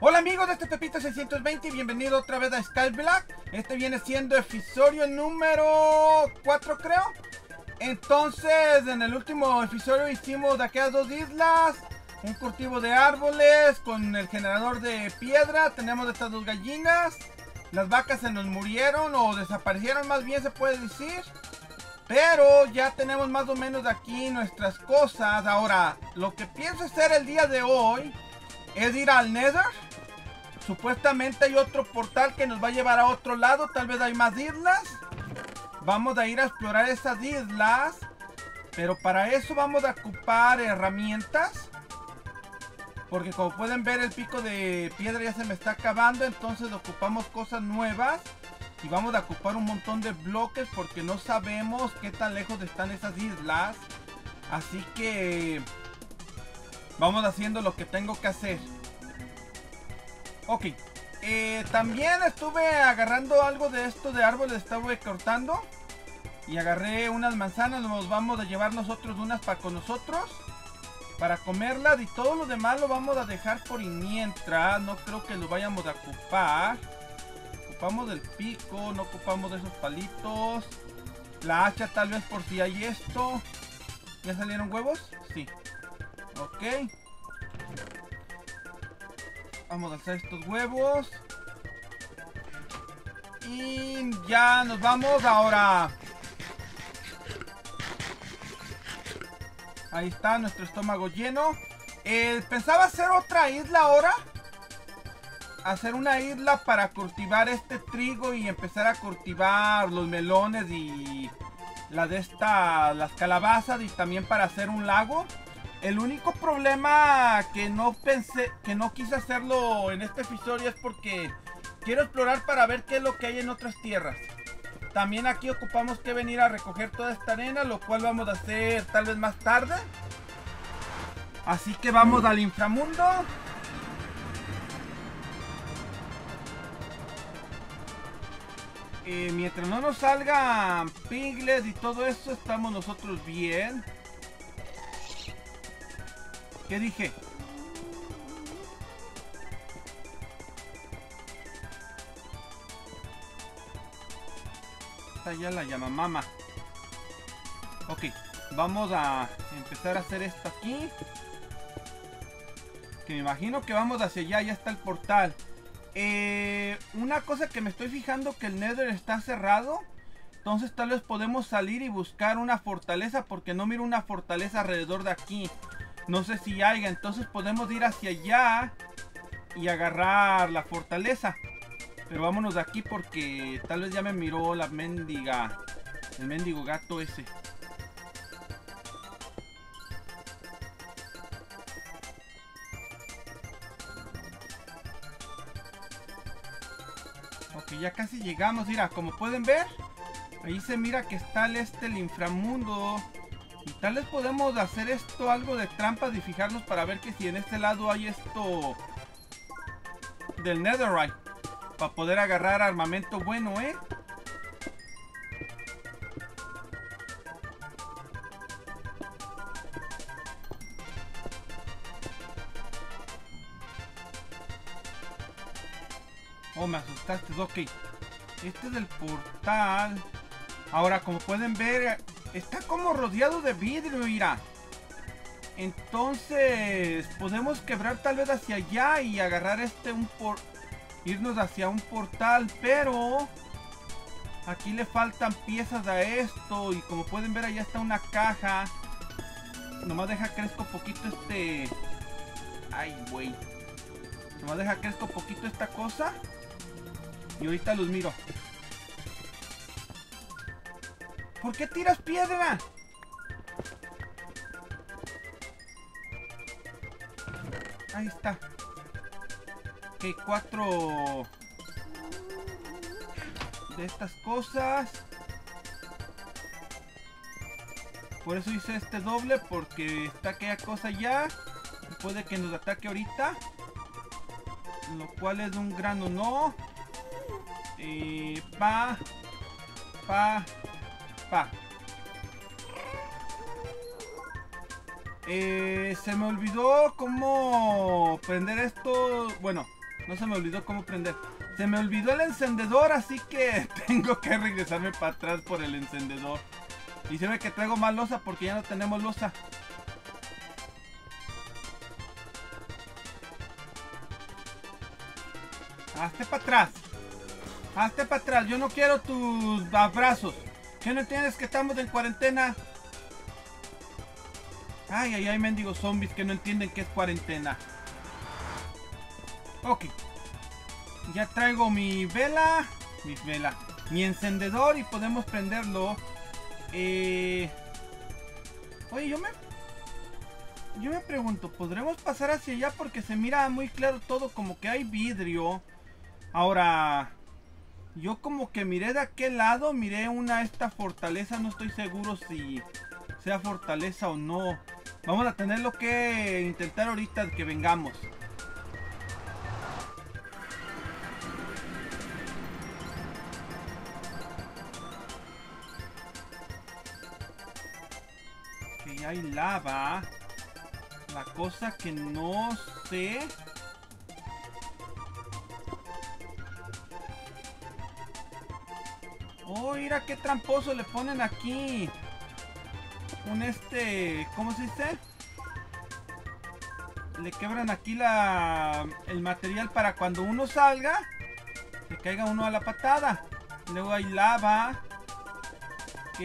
Hola amigos de este Pepito 620 y bienvenido otra vez a Skyblock. Este viene siendo episodio número 4 creo. Entonces en el último episodio hicimos de aquellas dos islas un cultivo de árboles con el generador de piedra. Tenemos estas dos gallinas. Las vacas se nos murieron o desaparecieron, más bien se puede decir. Pero ya tenemos más o menos aquí nuestras cosas. Ahora, lo que pienso hacer el día de hoy es ir al Nether. Supuestamente hay otro portal que nos va a llevar a otro lado. Tal vez hay más islas. Vamos a ir a explorar esas islas. Pero para eso vamos a ocupar herramientas. Porque como pueden ver, el pico de piedra ya se me está acabando. Entonces ocupamos cosas nuevas. Y vamos a ocupar un montón de bloques porque no sabemos qué tan lejos están esas islas. Así que vamos haciendo lo que tengo que hacer. Ok, también estuve agarrando algo de esto de árboles, estaba cortando. Y agarré unas manzanas, nos vamos a llevar nosotros unas para con nosotros. Para comerlas, y todo lo demás lo vamos a dejar por mientras. No creo que lo vayamos a ocupar. Ocupamos el pico, no ocupamos de esos palitos. La hacha tal vez por si hay esto. ¿Ya salieron huevos? Sí. Ok. Vamos a alzar estos huevos. Y ya nos vamos ahora. Ahí está nuestro estómago lleno. Pensaba hacer otra isla ahora. Hacer una isla para cultivar este trigo y empezar a cultivar los melones y las calabazas, y también para hacer un lago. El único problema que no quise hacerlo en este episodio es porque quiero explorar para ver qué es lo que hay en otras tierras. También aquí ocupamos que venir a recoger toda esta arena, lo cual vamos a hacer tal vez más tarde. Así que vamos al inframundo. Mientras no nos salgan piglets y todo eso, estamos nosotros bien. ¿Qué dije? Está ya la llamamama. Ok, vamos a empezar a hacer esto aquí. Que me imagino que vamos hacia allá, ya está el portal. Una cosa que me estoy fijando, que el Nether está cerrado. Entonces tal vez podemos salir y buscar una fortaleza, porque no miro una fortaleza alrededor de aquí. No sé si haya, entonces podemos ir hacia allá y agarrar la fortaleza. Pero vámonos de aquí porque tal vez ya me miró la mendiga, el mendigo gato ese. Ok, ya casi llegamos. Mira, como pueden ver, ahí se mira que está el inframundo. Y tal vez podemos hacer esto, algo de trampas, y fijarnos para ver que si en este lado hay esto del netherite, para poder agarrar armamento bueno, Oh, me asustaste, ok. Este es el portal. Ahora, como pueden ver, está como rodeado de vidrio, mira. Entonces, podemos quebrar tal vez hacia allá y agarrar irnos hacia un portal, pero aquí le faltan piezas a esto. Y como pueden ver, allá está una caja. Nomás deja crezco poquito Ay, güey. Nomás deja crezco poquito esta cosa. Y ahorita los miro. ¿Por qué tiras piedra? Ahí está. Ok, 4 de estas cosas. Por eso hice este doble, porque está aquella cosa ya. Y puede que nos ataque ahorita. Lo cual es un gran no. Pa. Se me olvidó cómo prender esto. Bueno, No se me olvidó cómo prender. Se me olvidó el encendedor, así que tengo que regresarme para atrás por el encendedor. Y se ve que traigo más losa porque ya no tenemos losa. Hazte para atrás. Hazte para atrás. Yo no quiero tus abrazos. ¿Qué no entiendes que estamos en cuarentena? Ay, ay, ay, mendigos zombies que no entienden que es cuarentena. Ok. Ya traigo mi vela. Mi encendedor y podemos prenderlo. Oye, yo me pregunto, ¿podremos pasar hacia allá? Porque se mira muy claro todo, como que hay vidrio. Ahora, yo como que miré de aquel lado, miré esta fortaleza, no estoy seguro si sea fortaleza o no. Vamos a tenerlo que intentar ahorita que vengamos. Que hay lava. La cosa que no sé... Oh, mira qué tramposo le ponen aquí. ¿Cómo se dice? Le quebran aquí el material para cuando uno salga, se caiga uno a la patada. Luego hay lava. Ok.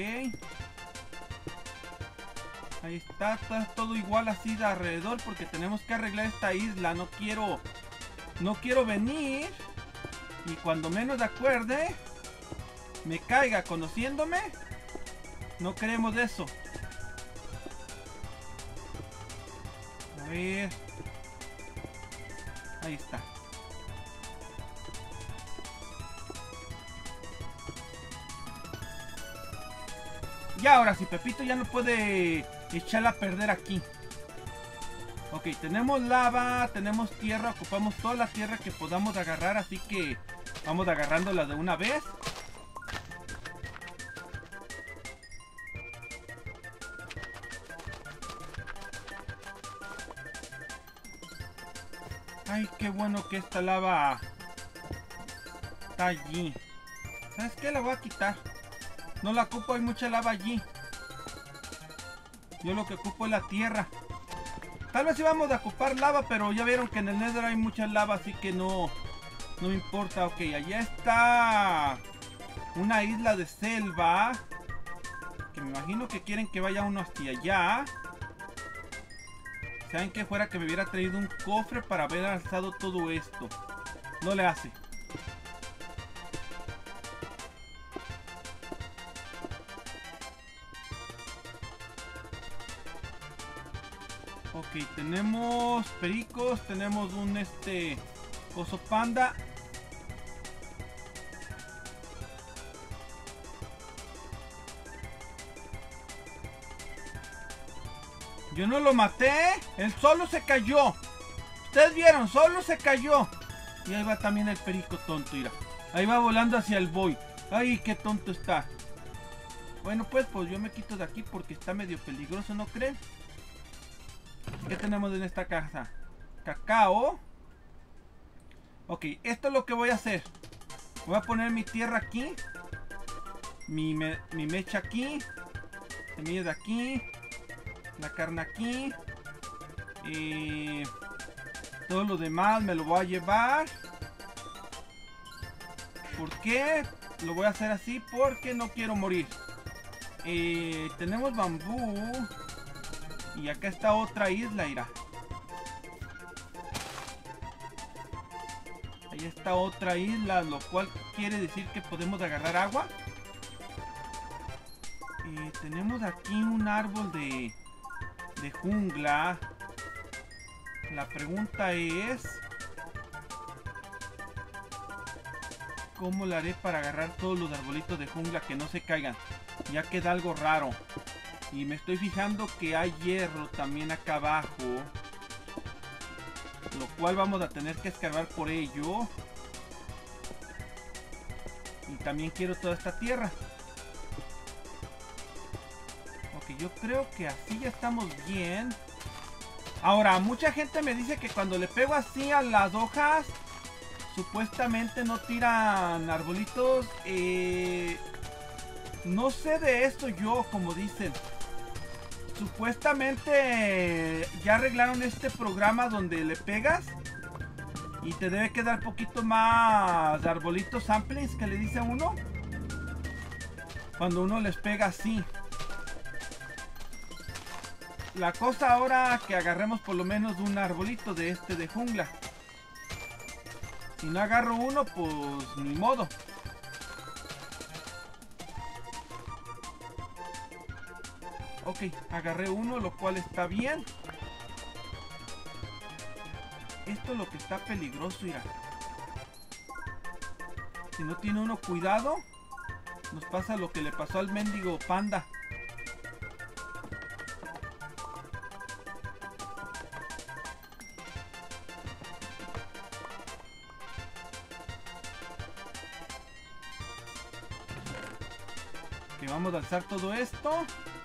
Ahí está todo igual así de alrededor porque tenemos que arreglar esta isla. No quiero venir y cuando menos de acuerde me caiga conociéndome. No queremos eso. A ver. Ahí está. Y ahora sí, Pepito ya no puede echarla a perder aquí. Ok, tenemos lava, tenemos tierra, ocupamos toda la tierra que podamos agarrar, así que vamos agarrándola de una vez. Ay, qué bueno que esta lava está allí. ¿Sabes qué? La voy a quitar. No la ocupo, hay mucha lava allí. Yo lo que ocupo es la tierra. Tal vez íbamos a ocupar lava, pero ya vieron que en el Nether hay mucha lava, así que no me importa. Ok, allá está una isla de selva. Que me imagino que quieren que vaya uno hacia allá. ¿Saben qué? Fuera que me hubiera traído un cofre para haber alzado todo esto. No le hace. Ok, tenemos pericos, tenemos un oso panda. Yo no lo maté, él solo se cayó. Ustedes vieron, solo se cayó. Y ahí va también el perico tonto, mira. Ahí va volando hacia el boy. Ay, qué tonto está. Bueno, pues yo me quito de aquí porque está medio peligroso, ¿no creen? ¿Qué tenemos en esta casa? Cacao. Ok, esto es lo que voy a hacer. Voy a poner mi tierra aquí. Mi mecha aquí. Semillas de aquí. La carne aquí. Todo lo demás me lo voy a llevar. ¿Por qué? Lo voy a hacer así porque no quiero morir. Tenemos bambú. Y acá está otra isla, irá. Ahí está otra isla, lo cual quiere decir que podemos agarrar agua. Tenemos aquí un árbol de jungla. La pregunta es... ¿cómo lo haré para agarrar todos los arbolitos de jungla que no se caigan? Ya queda algo raro. Y me estoy fijando que hay hierro también acá abajo. Lo cual vamos a tener que escarbar por ello. Y también quiero toda esta tierra. Ok, yo creo que así ya estamos bien. Ahora, mucha gente me dice que cuando le pego así a las hojas supuestamente no tiran arbolitos. No sé de esto yo, como dicen. Supuestamente ya arreglaron este programa donde le pegas y te debe quedar poquito más arbolitos saplings que le dice a uno cuando uno les pega así. La cosa ahora que agarremos por lo menos un arbolito de este de jungla. Si no agarro uno, pues ni modo. Ok, agarré uno, lo cual está bien. Esto es lo que está peligroso, mira. Si no tiene uno cuidado, nos pasa lo que le pasó al mendigo panda. Que vamos a alzar todo esto.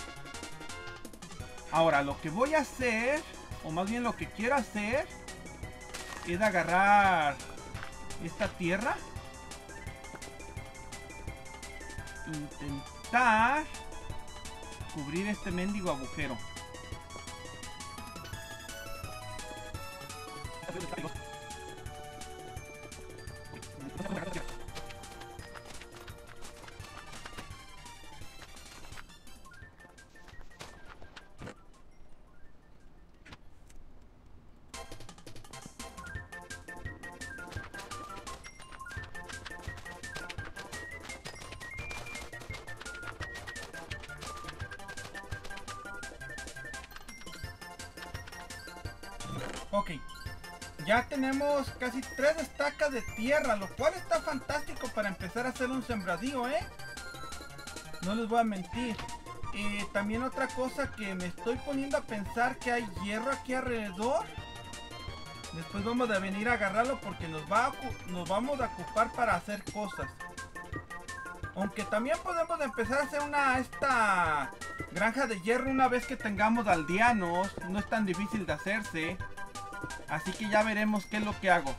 Ahora, lo que voy a hacer, o más bien lo que quiero hacer, es agarrar esta tierra. Intentar cubrir este mendigo agujero. Ok, ya tenemos casi 3 estacas de tierra, lo cual está fantástico para empezar a hacer un sembradío, no les voy a mentir. También otra cosa que me estoy poniendo a pensar, que hay hierro aquí alrededor. Después vamos a venir a agarrarlo porque nos vamos a ocupar para hacer cosas. Aunque también podemos empezar a hacer esta granja de hierro una vez que tengamos aldeanos. No es tan difícil de hacerse. Así que ya veremos qué es lo que hago.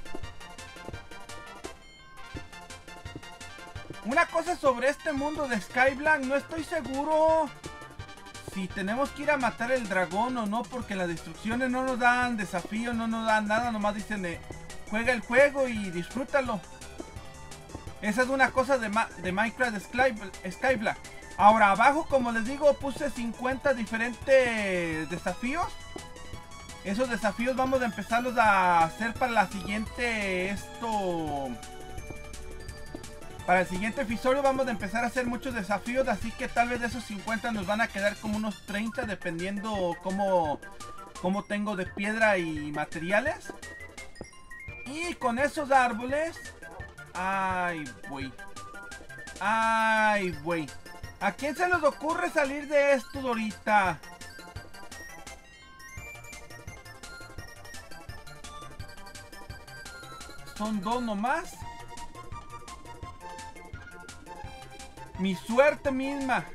Una cosa sobre este mundo de Skyblock, no estoy seguro si tenemos que ir a matar el dragón o no, porque las destrucciones no nos dan desafío, no nos dan nada, nomás dicen juega el juego y disfrútalo. Esa es una cosa de Minecraft Skyblock. Ahora abajo, como les digo, puse 50 diferentes desafíos. Esos desafíos vamos a empezarlos a hacer para la siguiente para el siguiente episodio vamos a empezar a hacer muchos desafíos, así que tal vez de esos 50 nos van a quedar como unos 30, dependiendo cómo tengo de piedra y materiales. Y con esos árboles... Ay, güey. Ay, güey. ¿A quién se les ocurre salir de esto ahorita? Son 2 nomás. Mi suerte misma.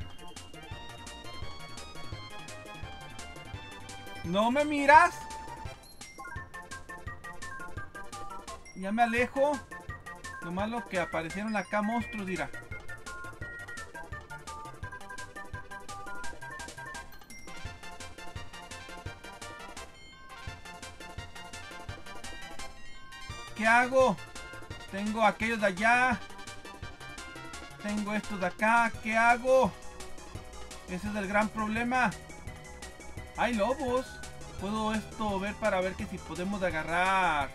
¿No me miras? Ya me alejo. Lo malo que aparecieron acá monstruos, dirá. ¿Qué hago? Tengo aquellos de allá. Tengo estos de acá. ¿Qué hago? Ese es el gran problema. Hay lobos. Puedo ver para ver que si podemos agarrar...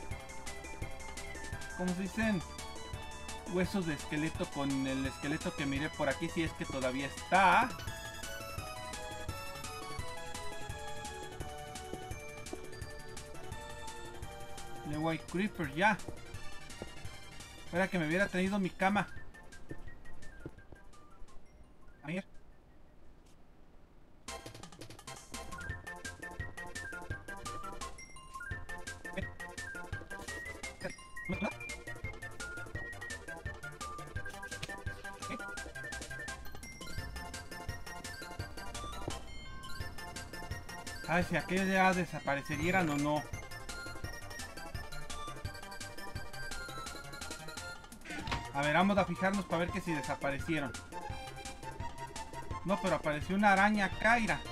¿Cómo se dicen? Huesos de esqueleto con el esqueleto que miré por aquí, si es que todavía está. Luego hay creeper ya. Espera que me hubiera traído mi cama. A ver. Ay, si aquellos ya desaparecieran o no. A ver, vamos a fijarnos para ver que si desaparecieron. No, pero apareció una araña Kaira.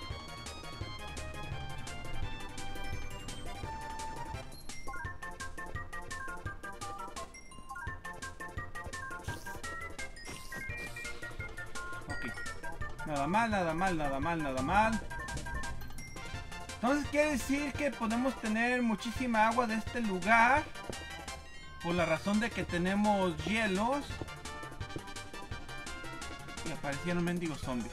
Ok. Nada mal, nada mal, nada mal, nada mal. Entonces quiere decir que podemos tener muchísima agua de este lugar. Por la razón de que tenemos hielos. Y aparecieron mendigos zombies.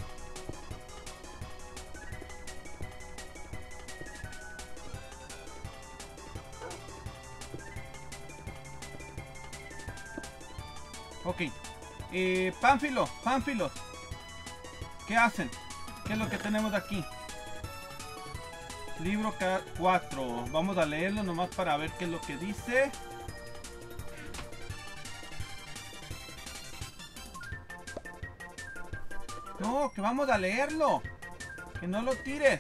Ok. Pánfilos. ¿Qué hacen? ¿Qué es lo que tenemos aquí? Libro 4. Vamos a leerlo nomás para ver qué es lo que dice. No, que vamos a leerlo. Que no lo tires.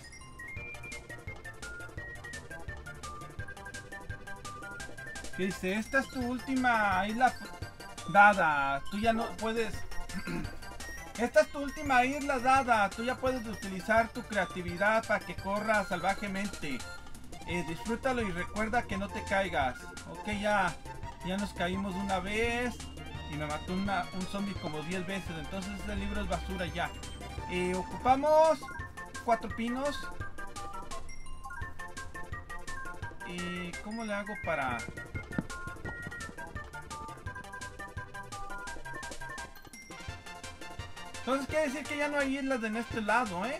Que dice, esta es tu última isla dada. Tú ya no puedes... Esta es tu última isla dada. Tú ya puedes utilizar tu creatividad para que corras salvajemente. Disfrútalo y recuerda que no te caigas. Ok, ya nos caímos una vez. Y me mató un zombie como 10 veces. Entonces este libro es basura ya. Ocupamos 4 pinos. ¿Cómo le hago para...? Entonces quiere decir que ya no hay islas en este lado, ¿eh?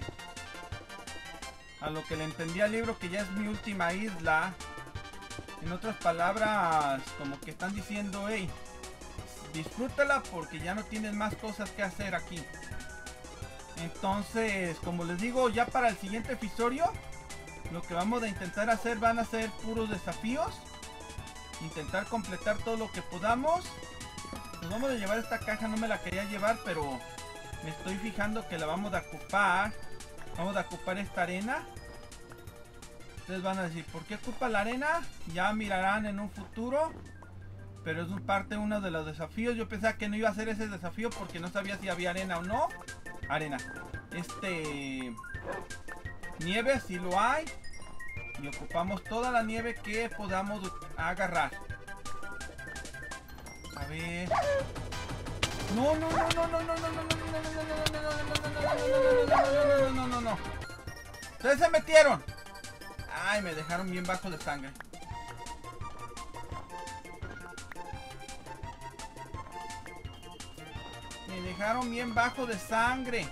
A lo que le entendí al libro, que ya es mi última isla. En otras palabras, como que están diciendo, hey, disfrútala porque ya no tienes más cosas que hacer aquí. Entonces, como les digo, ya para el siguiente episodio, lo que vamos a intentar hacer van a ser puros desafíos. Intentar completar todo lo que podamos. Nos vamos a llevar esta caja, no me la quería llevar, pero me estoy fijando que la vamos a ocupar. Vamos a ocupar esta arena. Ustedes van a decir, ¿por qué ocupa la arena? Ya mirarán en un futuro. Pero es parte de uno de los desafíos. Yo pensaba que no iba a hacer ese desafío porque no sabía si había arena o no. Arena. Nieve, sí lo hay. Y ocupamos toda la nieve que podamos agarrar. A ver. No. Ustedes se metieron. Ay, me dejaron bien bajo de sangre. Me dejaron bien bajo de sangre.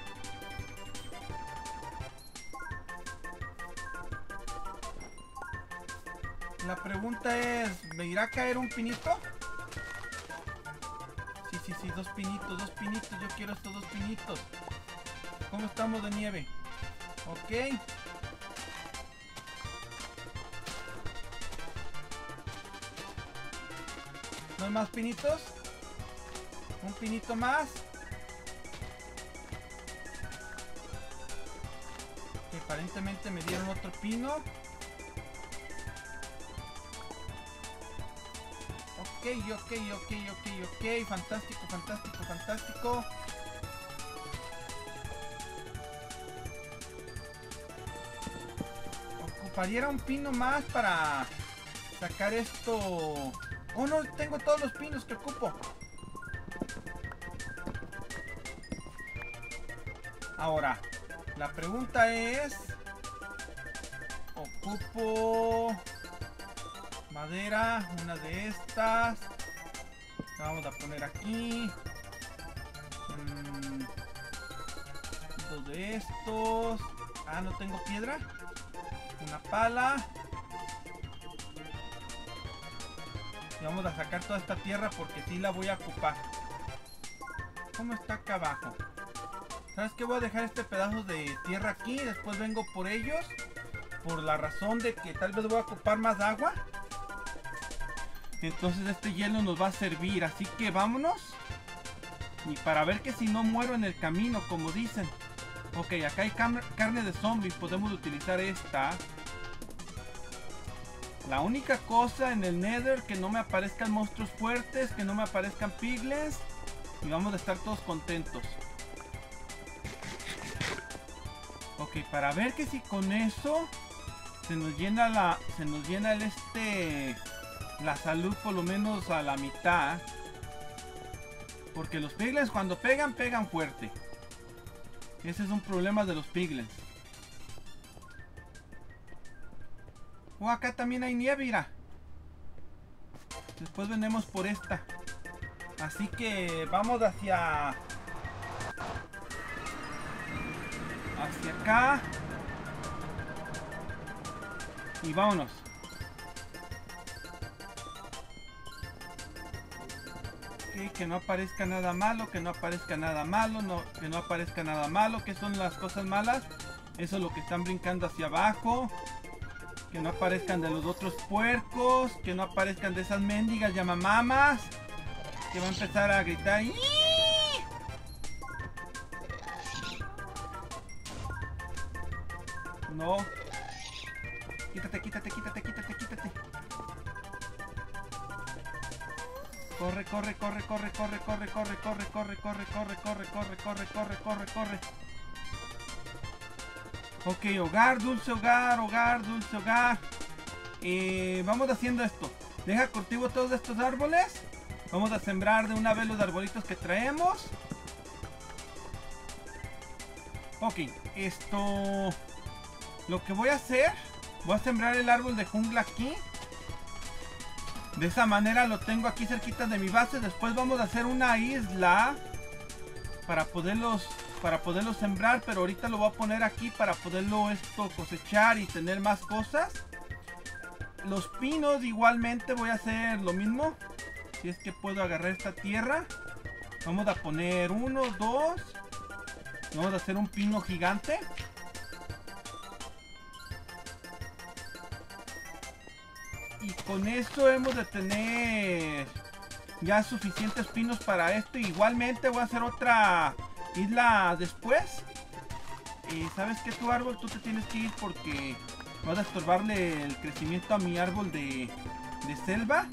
La pregunta es, ¿me irá a caer un pinito? Sí, dos pinitos. Yo quiero estos 2 pinitos. ¿Cómo estamos de nieve? Ok. ¿No hay más pinitos? Un pinito más. Que aparentemente me dieron otro pino. Ok. Fantástico. Ocuparía un pino más para sacar esto. Oh, no, tengo todos los pinos que ocupo. Ahora, la pregunta es... Ocupo... madera, una de estas. La vamos a poner aquí. 2 de estos. Ah, no tengo piedra. Una pala. Y vamos a sacar toda esta tierra porque sí la voy a ocupar. ¿Cómo está acá abajo? ¿Sabes qué? Voy a dejar este pedazo de tierra aquí. Después vengo por ellos. Por la razón de que tal vez voy a ocupar más agua. Entonces este hielo nos va a servir. Así que vámonos. Y para ver que si no muero en el camino, como dicen. Ok, acá hay carne de zombies. Podemos utilizar esta. La única cosa en el Nether, que no me aparezcan monstruos fuertes, que no me aparezcan piglins, y vamos a estar todos contentos. Ok, para ver que si con eso se nos llena la salud por lo menos a la mitad. Porque los piglins cuando pegan, pegan fuerte. Ese es un problema de los piglins. Oh, acá también hay nieve, mira. Después venimos por esta. Así que vamos hacia acá. Y vámonos. Ok, que no aparezca nada malo, que no aparezca nada malo, que no aparezca nada malo. ¿Qué son las cosas malas? Eso es lo que están brincando hacia abajo. Que no aparezcan de los otros puercos. Que no aparezcan de esas mendigas llamamamas. Que va a empezar a gritar. ¡Ii! No. Quítate, quítate, quítate, quítate, quítate. Corre, corre, corre, corre, corre, corre, corre, corre, corre, corre, corre, corre, corre, corre, corre, corre, corre. Ok, hogar, dulce hogar, hogar, dulce hogar. Vamos haciendo esto. Deja cultivo todos estos árboles. Vamos a sembrar de una vez los arbolitos que traemos. Ok, esto... Lo que voy a hacer... Voy a sembrar el árbol de jungla aquí. De esa manera lo tengo aquí cerquita de mi base. Después vamos a hacer una isla para poderlos sembrar. Pero ahorita lo voy a poner aquí para poderlo cosechar y tener más cosas. Los pinos igualmente voy a hacer lo mismo. Si es que puedo agarrar esta tierra. Vamos a poner 1, 2. Vamos a hacer un pino gigante. Y con esto hemos de tener ya suficientes pinos para esto. Igualmente voy a hacer otra isla después. ¿Sabes qué? Tu árbol, tú te tienes que ir porque vas a estorbarle el crecimiento a mi árbol de selva.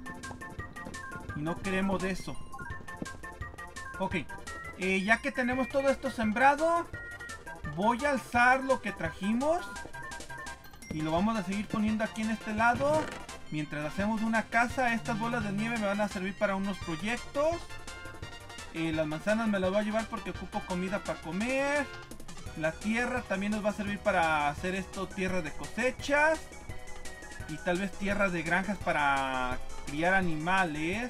Y no queremos eso. Ok. Ya que tenemos todo esto sembrado, voy a alzar lo que trajimos. Y lo vamos a seguir poniendo aquí en este lado. Mientras hacemos una casa. Estas bolas de nieve me van a servir para unos proyectos. Las manzanas me las voy a llevar porque ocupo comida para comer. La tierra también nos va a servir para hacer esto, tierra de cosechas. Y tal vez tierras de granjas para criar animales.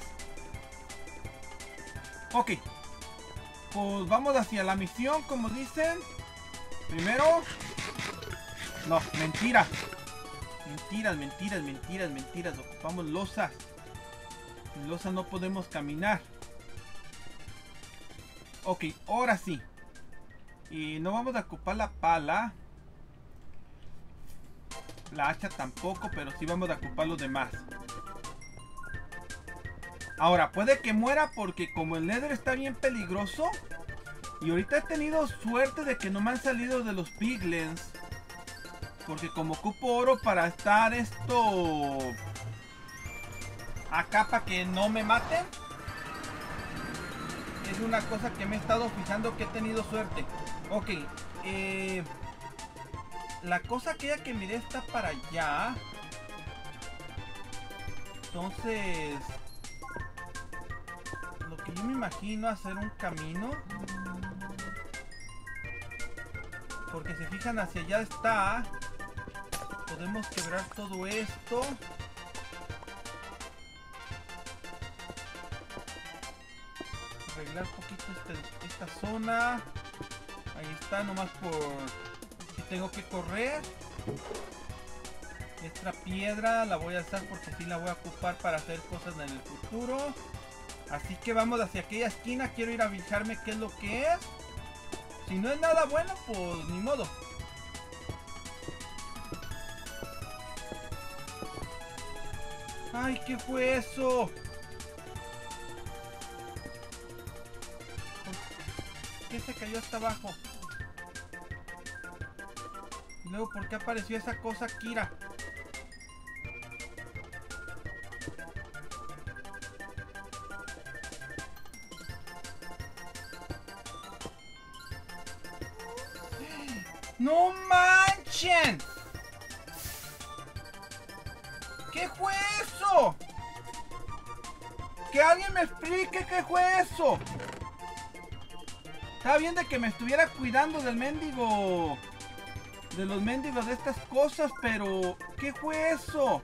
Ok. Pues vamos hacia la misión, como dicen. Primero... No, mentira. Mentiras, mentiras, mentiras, mentiras. Ocupamos losas. Sin losas no podemos caminar. Ok, ahora sí. Y no vamos a ocupar la pala. La hacha tampoco, pero sí vamos a ocupar los demás. Ahora, puede que muera porque como el Nether está bien peligroso. Y ahorita he tenido suerte de que no me han salido de los piglins. Porque como ocupo oro para estar acá para que no me maten. Es una cosa que me he estado fijando que he tenido suerte. Ok. La cosa aquella que miré está para allá. Entonces... Lo que yo me imagino hacer un camino. Porque si fijan hacia allá está... Podemos quebrar todo esto. Arreglar un poquito esta zona. Ahí está, nomás por si tengo que correr. Esta piedra la voy a alzar porque sí la voy a ocupar para hacer cosas en el futuro. Así que vamos hacia aquella esquina. Quiero ir a fijarme qué es lo que es. Si no es nada bueno, pues ni modo. ¡Ay, qué fue eso! ¿Por qué se cayó hasta abajo? Y luego, ¿por qué apareció esa cosa, Kira? ¡No manchen! ¿Qué fue eso? Que alguien me explique qué fue eso. Estaba bien de que me estuviera cuidando del mendigo, de los mendigos de estas cosas, pero ¿qué fue eso?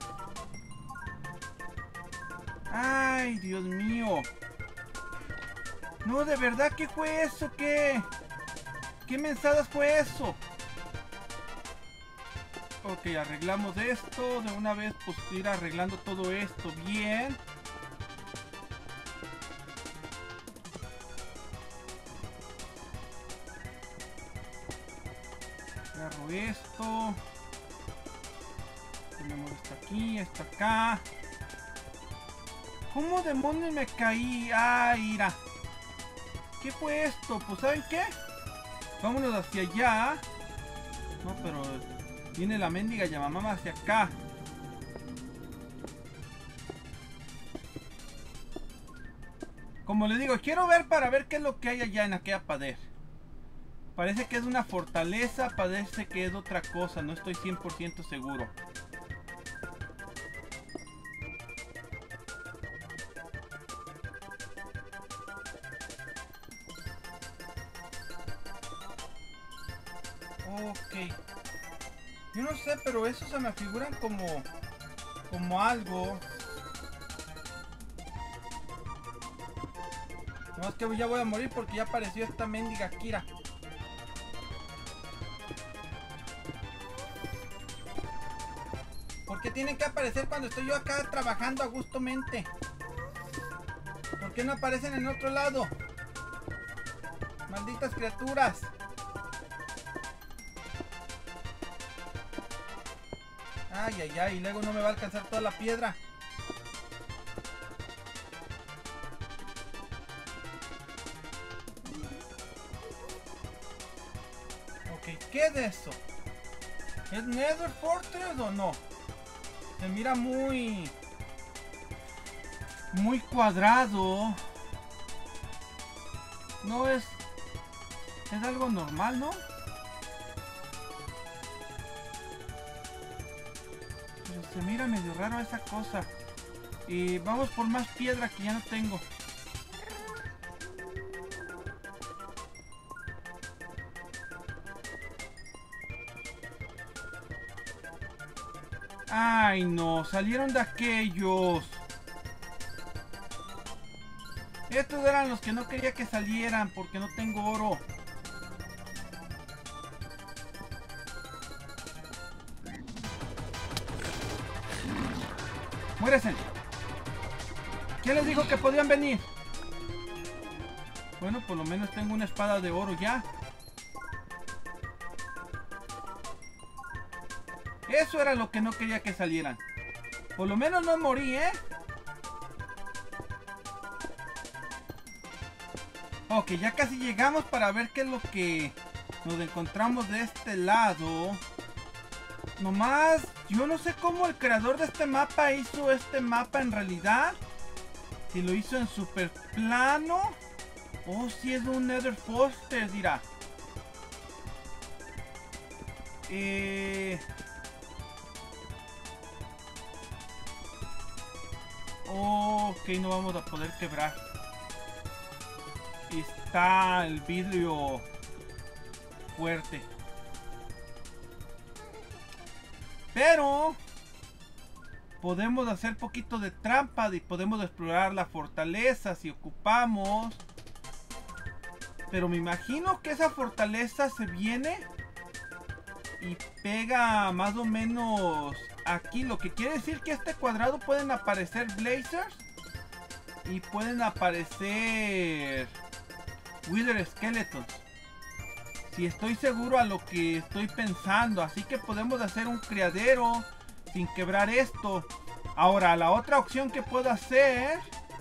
Ay, Dios mío. No, de verdad, ¿qué fue eso? ¿Qué mensadas fue eso? Ok, arreglamos esto. De una vez, pues ir arreglando todo esto bien. Agarro esto. Ponemos esto aquí, esto acá. ¿Cómo demonios me caí? ¡Ay, mira! ¿Qué fue esto? Pues ¿saben qué? Vámonos hacia allá. No, pero viene la mendiga Yamamama hacia acá. Como les digo, quiero ver para ver qué es lo que hay allá en aquella pared. Parece que es una fortaleza, parece que es otra cosa, no estoy 100% seguro. Ok. Yo no sé, pero esos se me figuran como algo. No, es que ya voy a morir porque ya apareció esta mendiga Kira. ¿Por qué tienen que aparecer cuando estoy yo acá trabajando a gustomente? ¿Por qué no aparecen en otro lado? Malditas criaturas. Ay, ay, ay, y luego no me va a alcanzar toda la piedra. Ok, ¿qué es eso? ¿Es Nether Fortress o no? Se mira muy cuadrado. No es algo normal, ¿no? Pero se mira medio raro esa cosa. Y vamos por más piedra que ya no tengo. Ay, no, salieron de aquellos. Estos eran los que no quería que salieran porque no tengo oro. ¡Muéresen! ¿Quién les dijo que podían venir? Bueno, por lo menos tengo una espada de oro ya. Eso era lo que no quería que salieran. Por lo menos no morí, ¿eh? Ok, ya casi llegamos para ver qué es lo que nos encontramos de este lado. Nomás, yo no sé cómo el creador de este mapa hizo este mapa en realidad. Si lo hizo en super plano o si es un Nether Fortress, dirá. Ok, no vamos a poder quebrar. Está el vidrio fuerte. Pero podemos hacer poquito de trampa y podemos explorar la fortaleza si ocupamos. Pero me imagino que esa fortaleza se viene y pega más o menos aquí. Lo que quiere decir que este cuadrado pueden aparecer blazers y pueden aparecer wither skeletons. Si estoy seguro a lo que estoy pensando. Así que podemos hacer un criadero sin quebrar esto. Ahora, la otra opción que puedo hacer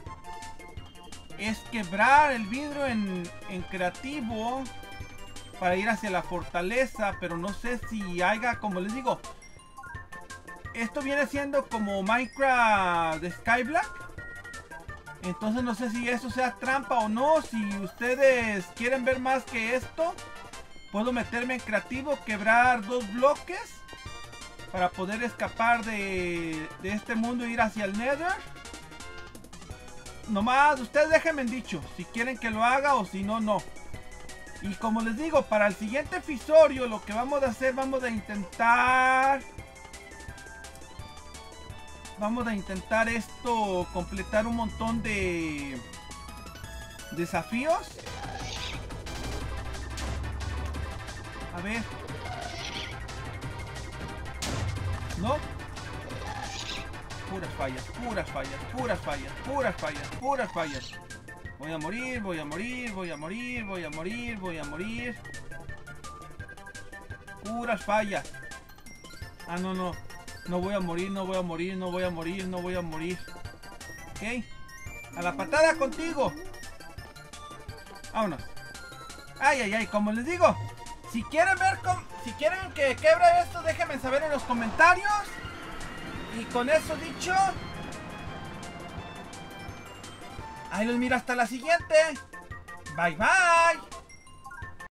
es quebrar el vidrio en creativo para ir hacia la fortaleza. Pero no sé si haya, como les digo, esto viene siendo como Minecraft de Skyblock. Entonces no sé si eso sea trampa o no. Si ustedes quieren ver más que esto, puedo meterme en creativo, quebrar 2 bloques para poder escapar de este mundo e ir hacia el Nether. Nomás ustedes déjenme dicho si quieren que lo haga o si no, no. Y como les digo, para el siguiente episodio lo que vamos a hacer, vamos a intentar esto, completar un montón de desafíos. A ver. ¿No? Puras fallas, puras fallas, puras fallas, puras fallas, puras fallas. Voy a morir, voy a morir, voy a morir, voy a morir, voy a morir. Puras fallas. Ah, no, no. No voy a morir, no voy a morir, no voy a morir, no voy a morir. Ok. A la patada contigo. Vámonos. Ay, ay, ay, como les digo. Si quieren ver si quieren que quebre esto, déjenme saber en los comentarios. Y con eso dicho, ahí los miro hasta la siguiente. Bye bye.